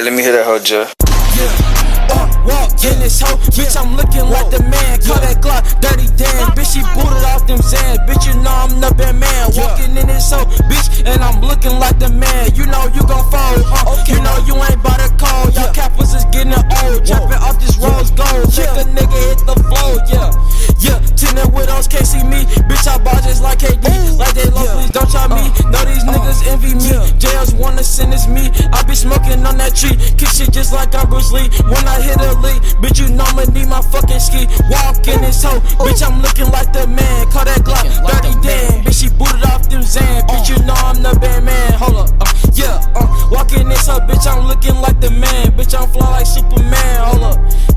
Alright, let me hear that hoe, Joe. Walk in this hoe, bitch, I'm looking like the man. Call that Glock, dirty Dan. Bitch, she booted off them Zans. Bitch, you know I'm the bad man. Walking in this hoe, bitch, and I'm looking like the man. You know you gon' fold, you know you ain't bout to call. Y'all cappers is getting old. Jumping off this rose gold. Make a nigga hit the flow, yeah. Tinted widows can't see me. Bitch, I ball just like KD. Like they love, please don't try me. Know these niggas envy me. Jails wanna send this me. I be smoking on that tree. Kick shit just like I'm Bruce Lee. When I hit a lead, bitch, you know I'ma need my fucking ski. Walk in this hoe, bitch, I'm looking like the man. Call that Glock, dirty Dan. Bitch, she booted off them Zans. Bitch, you know I'm the bad man. Hold up, walk in this hoe, bitch, I'm looking like the man. Bitch, I'm fly like Superman. Hold up,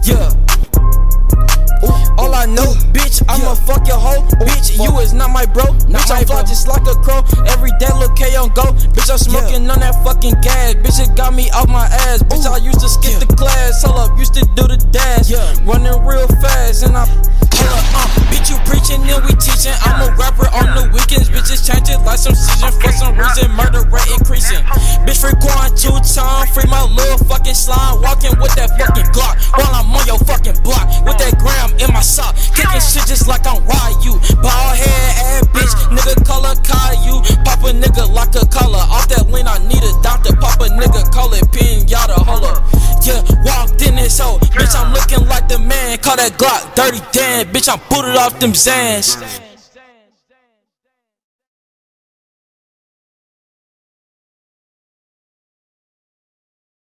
all I know, bitch, I'ma fuck your hoe. Bitch, you is not my bro. Bitch, I fly just like a crow. Every day, look K on go. Bitch, I'm smoking on that fucking gas. Bitch, it got me off my ass. Bitch, I used to skip the class. Hold up, used to do the dash. Running real fast, and I bitch, you preaching and we teaching. I'm a rapper on the weekends. Bitches changing like some season for some reason. Murder rate increasing. Bitch, free quarantine 2 times. Free my little fucking slime. Walking with that fucking Glock while I'm on your fucking block with that gram in my sock. Kicking shit just like I'm Ryu. Bald head ass bitch, nigga color Caillou. Pop a nigga like a collar. Off that lean, I need a doctor. Pop a nigga, call it pinata. Hold up, walked in this hoe. Bitch, I'm looking like the man. Call that Glock, dirty Dan. Bitch, I'm booted off them Zans.